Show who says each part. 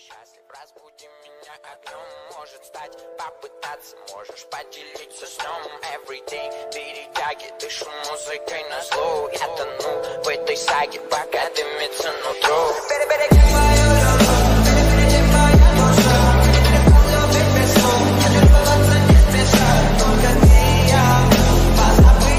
Speaker 1: счастлив, разбуди меня огнем. Может стать, попытаться, можешь поделиться сном. Everyday перетяги, дышу музыкой на зло. Я тону в этой саге, пока дымится нутро.